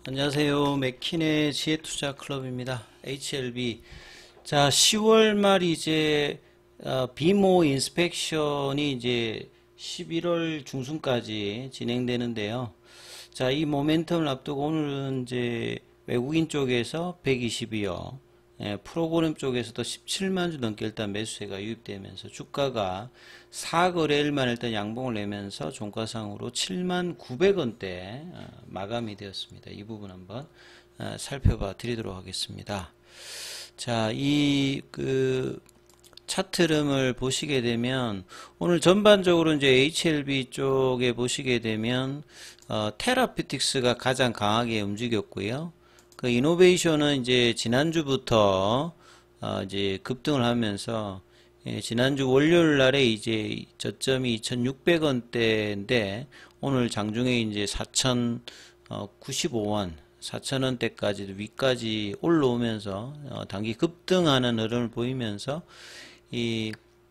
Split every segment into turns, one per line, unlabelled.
안녕하세요. 맥킨의 지혜투자클럽입니다. HLB. 자, 10월 말 이제 비모 인스펙션이 이제 11월 중순까지 진행되는데요. 자, 이 모멘텀을 앞두고 오늘은 이제 외국인 쪽에서 122억, 프로그램 쪽에서도 17만 주 넘게 일단 매수세가 유입되면서 주가가 4거래일만 일단 양봉을 내면서 종가상으로 7만 900원대 마감이 되었습니다. 이 부분 한번 살펴봐 드리도록 하겠습니다. 자, 차트 흐름을 보시게 되면 오늘 전반적으로 이제 HLB 쪽에 보시게 되면 테라피틱스가 가장 강하게 움직였고요. 그 이노베이션은 이제 지난주부터 이제 급등을 하면서 지난주 월요일 날에 이제 저점이 2,600원대인데 오늘 장중에 이제 4,095원 4,000원대까지 위까지 올라오면서 단기 급등하는 흐름을 보이면서 이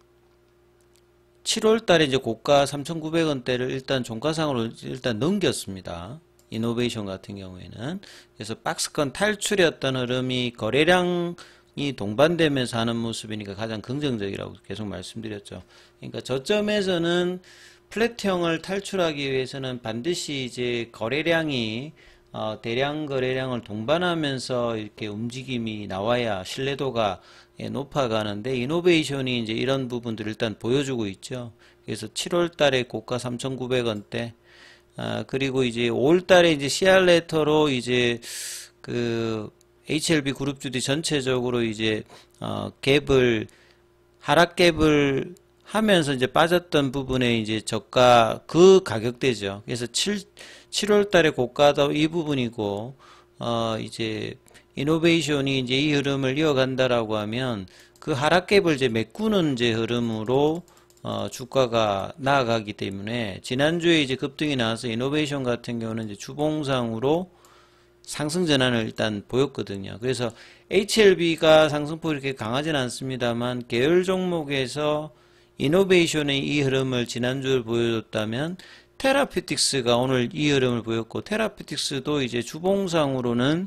7월 달에 이제 고가 3,900원대를 일단 종가상으로 일단 넘겼습니다. 이노베이션 같은 경우에는. 그래서 박스권 탈출이었던 흐름이 거래량이 동반되면서 하는 모습이니까 가장 긍정적이라고 계속 말씀드렸죠. 그러니까 저점에서는 플랫형을 탈출하기 위해서는 반드시 이제 거래량이 대량 거래량을 동반하면서 이렇게 움직임이 나와야 신뢰도가 높아가는데 이노베이션이 이제 이런 부분들을 일단 보여주고 있죠. 그래서 7월 달에 고가 3,900원대 그리고 이제 5월 달에 이제 CR레터로 이제 그 HLB 그룹주들이 전체적으로 이제 갭을 하락 갭을 하면서 이제 빠졌던 부분에 이제 저가 그 가격대죠. 그래서 7월 달에 고가도 이 부분이고 이제 이노베이션이 이제 이 흐름을 이어간다라고 하면 그 하락갭을 이제 메꾸는 이제 흐름으로 주가가 나아가기 때문에 지난주에 이제 급등이 나와서 이노베이션 같은 경우는 이제 주봉상으로 상승 전환을 일단 보였거든요. 그래서 HLB가 상승폭이 이렇게 강하진 않습니다만 계열 종목에서 이노베이션의 이 흐름을 지난주에 보여줬다면 테라피틱스가 오늘 이 흐름을 보였고 테라피틱스도 이제 주봉상으로는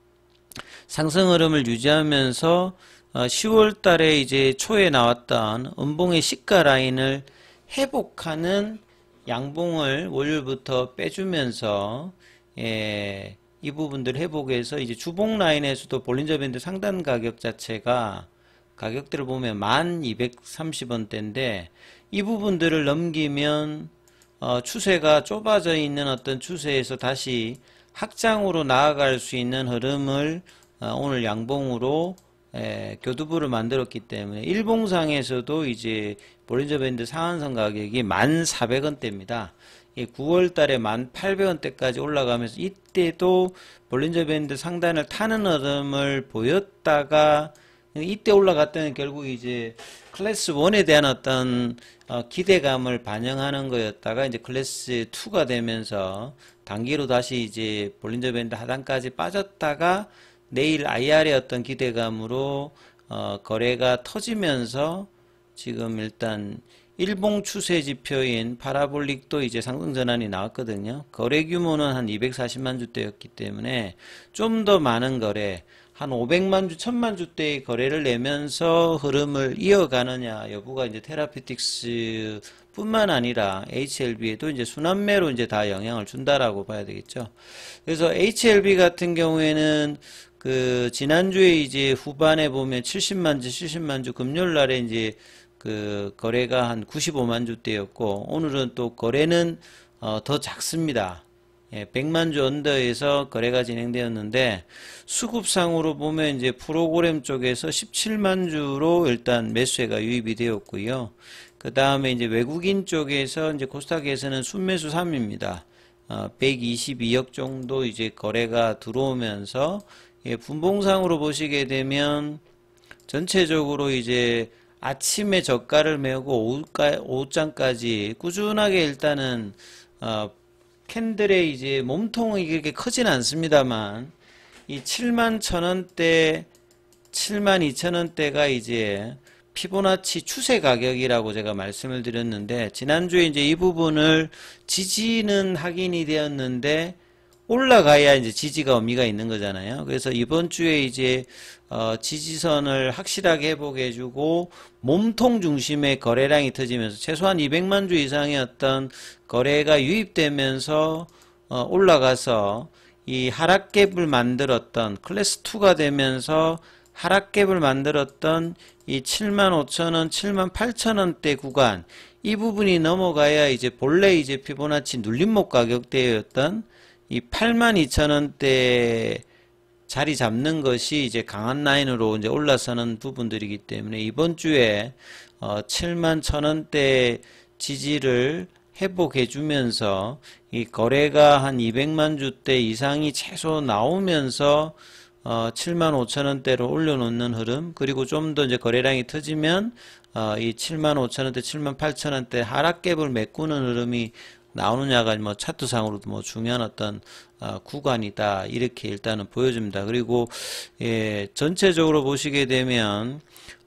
상승 흐름을 유지하면서 10월 달에 이제 초에 나왔던 음봉의 시가 라인을 회복하는 양봉을 월요일부터 빼주면서 이 부분들 회복해서 이제 주봉 라인에서도 볼린저 밴드 상단 가격 자체가 가격대를 보면 1230원대인데 이 부분들을 넘기면 추세가 좁아져 있는 어떤 추세에서 다시 확장으로 나아갈 수 있는 흐름을 오늘 양봉으로 교두부를 만들었기 때문에 일봉상에서도 이제 볼린저 밴드 상한선 가격이 1,400원대입니다. 9월 달에 1,800원대까지 올라가면서 이때도 볼린저 밴드 상단을 타는 흐름을 보였다가 이때 올라갔더니 결국 이제 클래스 1에 대한 어떤 기대감을 반영하는 거였다가 이제 클래스 2가 되면서 단기로 다시 이제 볼린저 밴드 하단까지 빠졌다가 내일 IR의 어떤 기대감으로 거래가 터지면서 지금 일단 일봉 추세 지표인 파라볼릭도 이제 상승 전환이 나왔거든요. 거래 규모는 한 240만 주대였기 때문에 좀 더 많은 거래, 한 500만 주, 1000만 주대의 거래를 내면서 흐름을 이어가느냐 여부가 이제 테라피틱스 뿐만 아니라 HLB에도 이제 순환매로 이제 다 영향을 준다라고 봐야 되겠죠. 그래서 HLB 같은 경우에는 그 지난주에 이제 후반에 보면 70만 주, 70만 주 금요일 날에 이제 그 거래가 한 95만 주대였고 오늘은 또 거래는 더 작습니다. 100만 주 언더에서 거래가 진행되었는데 수급상으로 보면 이제 프로그램 쪽에서 17만 주로 일단 매수세가 유입이 되었고요. 그 다음에 이제 외국인 쪽에서 이제 코스닥에서는 순매수 3입니다. 122억 정도 이제 거래가 들어오면서 분봉상으로 보시게 되면 전체적으로 이제 아침에 저가를 메우고 오후장까지 꾸준하게 일단은 캔들의 이제 몸통이 그렇게 크진 않습니다만 이 7만 1,000원대, 7만 2천원대가 이제 피보나치 추세 가격이라고 제가 말씀을 드렸는데 지난주에 이제 이 부분을 지지는 확인이 되었는데 올라가야 이제 지지가 의미가 있는 거잖아요. 그래서 이번 주에 이제 지지선을 확실하게 회복해 주고 몸통 중심의 거래량이 터지면서 최소한 200만 주 이상의 어떤 거래가 유입되면서 올라가서 이 하락갭을 만들었던 클래스 2가 되면서 하락갭을 만들었던 이 75,000원, 78,000원대 구간, 이 부분이 넘어가야 이제 본래 이제 피보나치 눌림목 가격대였던 이 82,000원대 자리 잡는 것이 이제 강한 라인으로 이제 올라서는 부분들이기 때문에 이번 주에 71,000원대 지지를 회복해 주면서 이 거래가 한 200만 주대 이상이 최소 나오면서 75,000원대로 올려놓는 흐름, 그리고 좀 더 이제 거래량이 터지면 이 75,000원대, 78,000원대 하락갭을 메꾸는 흐름이 나오느냐가 뭐 차트상으로도 뭐 중요한 어떤 구간이다, 이렇게 일단은 보여집니다. 그리고 예, 전체적으로 보시게 되면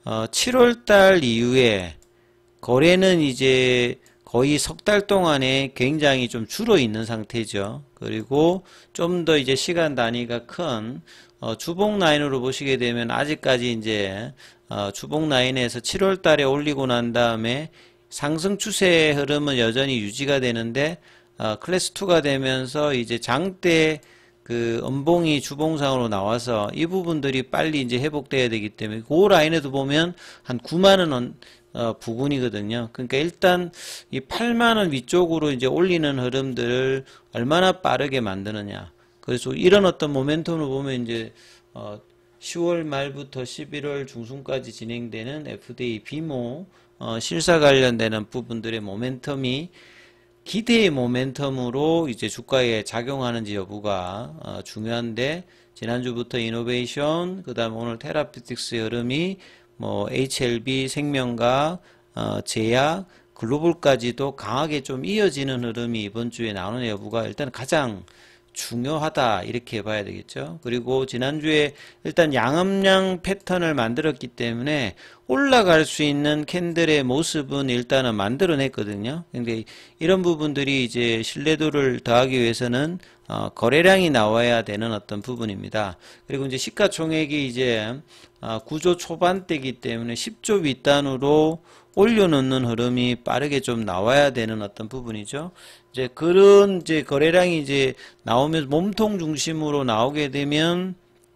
7월달 이후에 거래는 이제 거의 석 달 동안에 굉장히 좀 줄어 있는 상태죠. 그리고 좀 더 이제 시간 단위가 큰 주봉 라인으로 보시게 되면 아직까지 이제 주봉 라인에서 7월 달에 올리고 난 다음에 상승 추세 흐름은 여전히 유지가 되는데 클래스 2가 되면서 이제 장대 그 음봉이 주봉상으로 나와서 이 부분들이 빨리 이제 회복돼야 되기 때문에 그 라인에도 보면 한 9만 원 부근이거든요. 그러니까 일단 이 8만 원 위쪽으로 이제 올리는 흐름들을 얼마나 빠르게 만드느냐. 그래서 이런 어떤 모멘텀을 보면 이제 10월 말부터 11월 중순까지 진행되는 FDA 비모 실사 관련되는 부분들의 모멘텀이 기대의 모멘텀으로 이제 주가에 작용하는지 여부가 중요한데, 지난주부터 이노베이션, 그 다음 오늘 테라피틱스의 흐름이 뭐 HLB, 생명과 제약, 글로벌까지도 강하게 좀 이어지는 흐름이 이번 주에 나오는 여부가 일단 가장 중요하다, 이렇게 봐야 되겠죠. 그리고 지난주에 일단 양음량 패턴을 만들었기 때문에 올라갈 수 있는 캔들의 모습은 일단은 만들어냈거든요. 근데 이런 부분들이 이제 신뢰도를 더하기 위해서는 거래량이 나와야 되는 어떤 부분입니다. 그리고 이제 시가총액이 이제 9조 초반대이기 때문에 10조 윗단으로 올려놓는 흐름이 빠르게 좀 나와야 되는 어떤 부분이죠. 이제 그런 이제 거래량이 이제 나오면서 몸통 중심으로 나오게 되면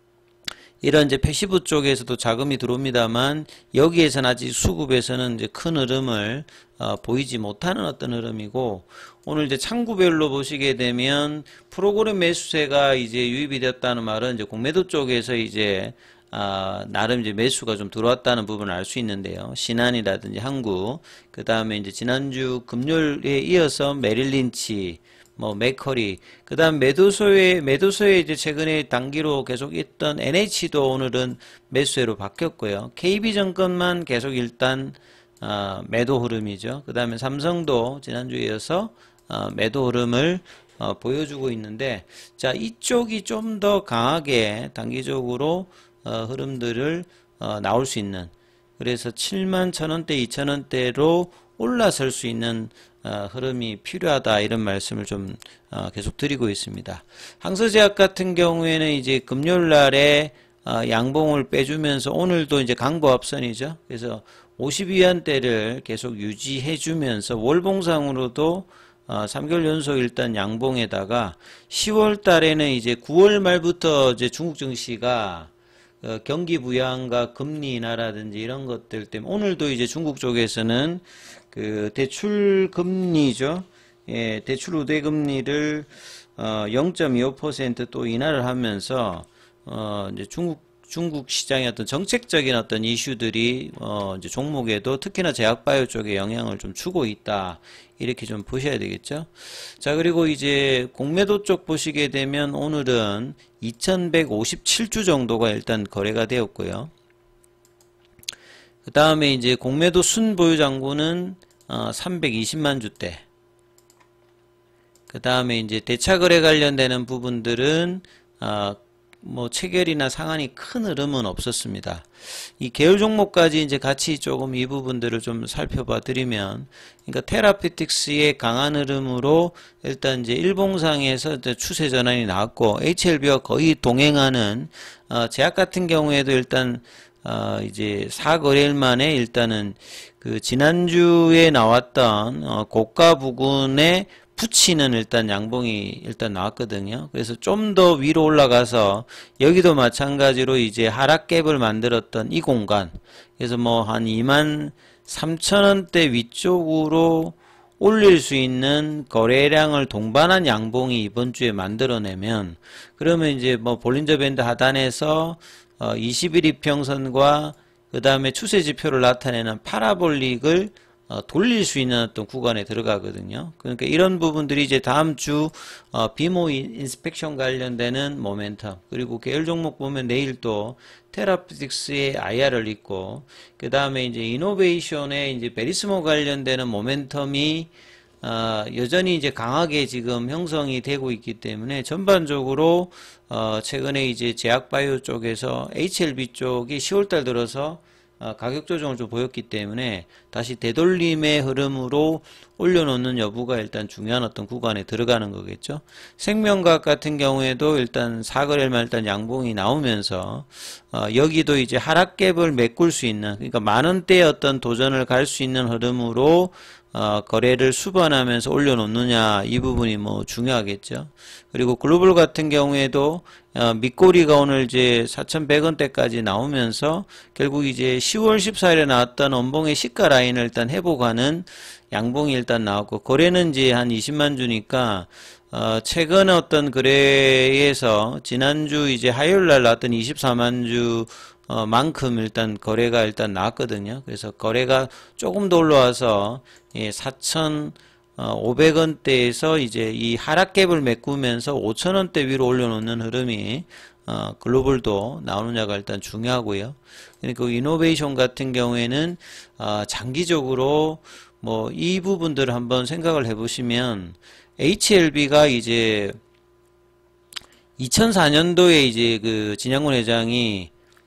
이런 이제 패시브 쪽에서도 자금이 들어옵니다만 여기에서는 아직 수급에서는 이제 큰 흐름을 보이지 못하는 어떤 흐름이고, 오늘 이제 창구별로 보시게 되면 프로그램 매수세가 이제 유입이 됐다는 말은 이제 공매도 쪽에서 이제 나름 이제 매수가 좀 들어왔다는 부분을 알 수 있는데요. 신한이라든지 한국, 그 다음에 이제 지난주 금요일에 이어서 메릴린치, 뭐 맥커리, 그 다음 매도소에 이제 최근에 단기로 계속 있던 NH도 오늘은 매수세로 바뀌었고요. KB증권만 계속 일단 매도 흐름이죠. 그 다음에 삼성도 지난주에 이어서 매도 흐름을 보여주고 있는데, 자, 이쪽이 좀 더 강하게 단기적으로 흐름들을 나올 수 있는, 그래서 71,000원대 2,000원대로 올라설 수 있는 흐름이 필요하다, 이런 말씀을 좀 계속 드리고 있습니다. 항서제약 같은 경우에는 이제 금요일 날에 양봉을 빼주면서 오늘도 이제 강보합선이죠. 그래서 52원대를 계속 유지해 주면서 월봉상으로도 3개월 연속 일단 양봉에다가 10월 달에는 이제 9월 말부터 이제 중국 증시가 경기 부양과 금리 인하라든지 이런 것들 때문에 오늘도 이제 중국 쪽에서는 그 대출 금리죠. 예, 대출 우대 금리를 0.25% 또 인하를 하면서 이제 중국 시장의 어떤 정책적인 어떤 이슈들이 이제 종목에도 특히나 제약바이오 쪽에 영향을 좀 주고 있다, 이렇게 좀 보셔야 되겠죠. 자, 그리고 이제 공매도 쪽 보시게 되면 오늘은 2157주 정도가 일단 거래가 되었고요. 그 다음에 이제 공매도 순보유 잔고는 320만 주대. 그 다음에 이제 대차거래 관련되는 부분들은 뭐 체결이나 상한이 큰 흐름은 없었습니다. 이 계열 종목까지 이제 같이 조금 이 부분들을 좀 살펴봐 드리면, 그러니까 테라피틱스의 강한 흐름으로 일단 이제 일봉상에서 이제 추세 전환이 나왔고, HLB와 거의 동행하는 제약 같은 경우에도 일단 이제 4거래일 만에 일단은 그 지난주에 나왔던 고가 부근에 붙이는 일단 양봉이 일단 나왔거든요. 그래서 좀 더 위로 올라가서 여기도 마찬가지로 이제 하락갭을 만들었던 이 공간, 그래서 뭐 한 23,000원대 위쪽으로 올릴 수 있는 거래량을 동반한 양봉이 이번 주에 만들어내면, 그러면 이제 뭐 볼린저 밴드 하단에서 20일 이평선과 그 다음에 추세 지표를 나타내는 파라볼릭을 돌릴 수 있는 어떤 구간에 들어가거든요. 그러니까 이런 부분들이 이제 다음 주 비모 인스펙션 관련되는 모멘텀, 그리고 계열 종목 보면 내일 또 테라피틱스의 IR을 있고, 그 다음에 이제 이노베이션의 이제 베리스모 관련되는 모멘텀이 여전히 이제 강하게 지금 형성이 되고 있기 때문에 전반적으로 최근에 이제 제약바이오 쪽에서 HLB 쪽이 10월달 들어서 가격 조정을 좀 보였기 때문에 다시 되돌림의 흐름으로 올려놓는 여부가 일단 중요한 어떤 구간에 들어가는 거겠죠. 생명과학 같은 경우에도 일단 4거래일만 일단 양봉이 나오면서 여기도 이제 하락갭을 메꿀 수 있는, 그러니까 만원대의 어떤 도전을 갈 수 있는 흐름으로 거래를 수반하면서 올려놓느냐, 이 부분이 뭐 중요하겠죠. 그리고 글로벌 같은 경우에도 밑꼬리가 오늘 이제 4,100원대까지 나오면서 결국 이제 10월 14일에 나왔던 원봉의 시가 라인을 일단 회복하는 양봉이 일단 나왔고, 거래는 이제 한 20만 주니까 최근 어떤 거래에서 지난주 이제 화요일 날 나왔던 24만 주 만큼 일단 거래가 일단 나왔거든요. 그래서 거래가 조금 더 올라와서 4,500원대에서 이제 이 하락갭을 메꾸면서 5,000원대 위로 올려놓는 흐름이 글로벌도 나오느냐가 일단 중요하고요. 그러니까 이노베이션 같은 경우에는 장기적으로 뭐 이 부분들을 한번 생각을 해보시면, HLB가 이제 2004년도에 이제 그 진양군 회장이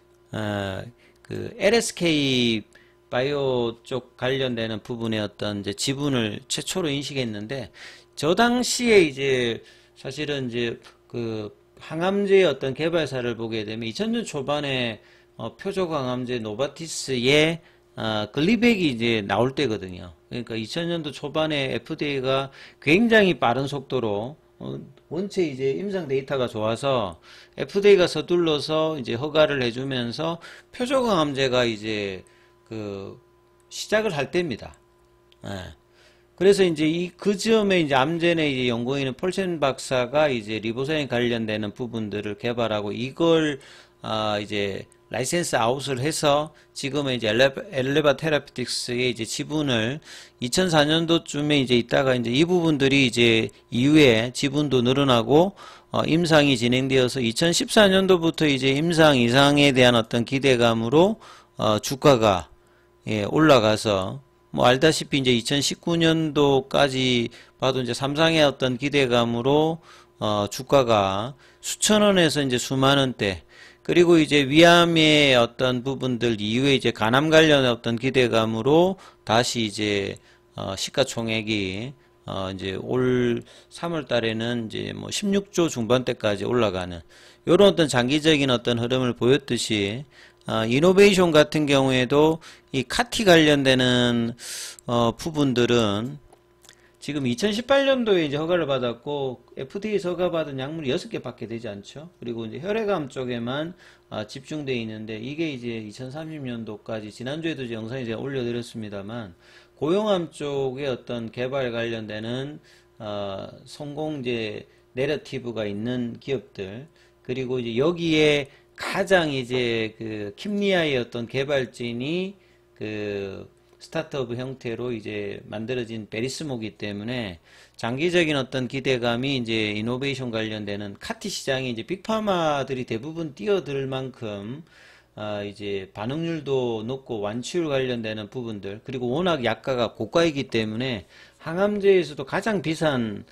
그 LSK 바이오 쪽 관련되는 부분의 어떤 이제 지분을 최초로 인식했는데, 저 당시에 이제 사실은 이제 그 항암제의 어떤 개발사를 보게 되면 2000년 초반에 표적 항암제 노바티스의 글리백이 이제 나올 때거든요. 그러니까 2000년도 초반에 FDA가 굉장히 빠른 속도로 원체 이제 임상 데이터가 좋아서 FDA가 서둘러서 이제 허가를 해주면서 표적항암제가 이제 그 시작을 할 때입니다. 예. 그래서 이제 그 즈음에 이제 암젠의 이제 연구인은 폴첸 박사가 이제 리보사인 관련되는 부분들을 개발하고 이걸 이제 라이센스 아웃을 해서 지금은 이제 엘레바 테라피틱스의 이제 지분을 2004년도쯤에 이제 있다가 이제 이 부분들이 이제 이후에 지분도 늘어나고 임상이 진행되어서 2014년도부터 이제 임상 이상에 대한 어떤 기대감으로 주가가 올라가서 뭐 알다시피 이제 2019년도까지 봐도 이제 삼상의 어떤 기대감으로 주가가 수천 원에서 이제 수만 원대, 그리고 이제 위암의 어떤 부분들 이후에 이제 간암 관련의 어떤 기대감으로 다시 이제 시가총액이 이제 올 3월 달에는 이제 뭐 16조 중반대까지 올라가는 요런 어떤 장기적인 어떤 흐름을 보였듯이, 이노베이션 같은 경우에도 이 카티 관련되는 부분들은 지금 2018년도에 이제 허가를 받았고 FDA에서 허가받은 약물이 6개밖에 되지 않죠. 그리고 이제 혈액암 쪽에만 집중되어 있는데, 이게 이제 2030년도까지 지난주에도 이제 영상에 제가 올려드렸습니다만, 고용암 쪽의 어떤 개발 관련되는 성공제 내러티브가 있는 기업들, 그리고 이제 여기에 가장 이제 그 킴리아의 어떤 개발진이 그 스타트업 형태로 이제 만들어진 베리스모기 때문에 장기적인 어떤 기대감이 이제 이노베이션 관련되는 카티 시장이 이제 빅파마들이 대부분 뛰어들 만큼 이제 반응률도 높고 완치율 관련되는 부분들, 그리고 워낙 약가가 고가이기 때문에 항암제에서도 가장 비싼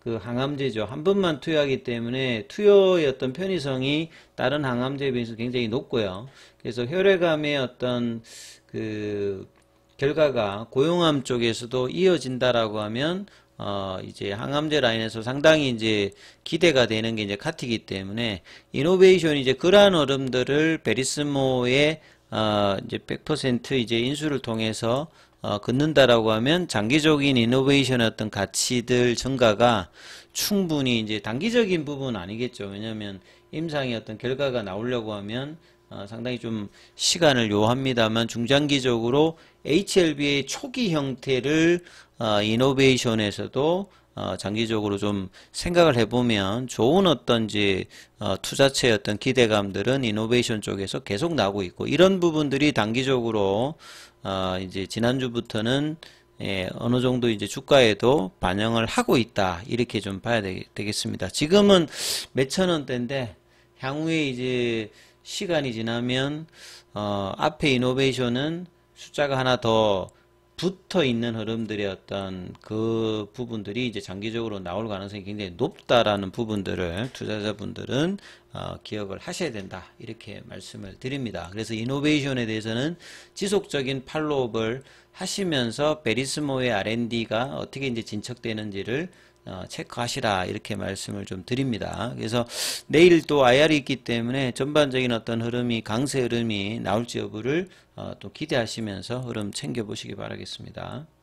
그 항암제죠. 한 번만 투여하기 때문에 투여의 어떤 편의성이 다른 항암제에 비해서 굉장히 높고요. 그래서 혈액암의 어떤 그 결과가 고용암 쪽에서도 이어진다라고 하면 이제 항암제 라인에서 상당히 이제 기대가 되는 게 이제 카티이기 때문에 이노베이션이 이제 그러한 흐름들을 베리스모의 이제 100% 이제 인수를 통해서 긋는다라고 하면 장기적인 이노베이션의 어떤 가치들 증가가 충분히 이제 단기적인 부분은 아니겠죠. 왜냐하면 임상의 어떤 결과가 나오려고 하면 상당히 좀 시간을 요합니다만 중장기적으로 HLB의 초기 형태를 이노베이션에서도 장기적으로 좀 생각을 해보면 좋은 어떤 이제 투자처의 어떤 기대감들은 이노베이션 쪽에서 계속 나오고 있고 이런 부분들이 단기적으로 이제 지난주부터는 어느 정도 이제 주가에도 반영을 하고 있다 이렇게 좀 봐야 되겠습니다. 지금은 몇천 원대인데 향후에 이제 시간이 지나면 앞에 이노베이션은 숫자가 하나 더 붙어 있는 흐름들의 어떤 그 부분들이 이제 장기적으로 나올 가능성이 굉장히 높다라는 부분들을 투자자분들은 기억을 하셔야 된다 이렇게 말씀을 드립니다. 그래서 이노베이션에 대해서는 지속적인 팔로우업을 하시면서 베리스모의 R&D가 어떻게 이제 진척되는지를 체크하시라 이렇게 말씀을 좀 드립니다. 그래서 내일 또 IR이 있기 때문에 전반적인 어떤 흐름이 강세 흐름이 나올지 여부를 또 기대하시면서 흐름 챙겨보시기 바라겠습니다.